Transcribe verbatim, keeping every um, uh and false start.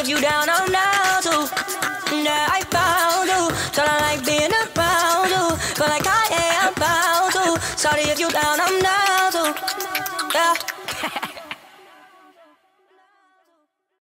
if you down, I'm down too. Yeah, I found you. Don't I like being around you? Feel like I am bound to. Sorry if you down, I'm down too. Yeah.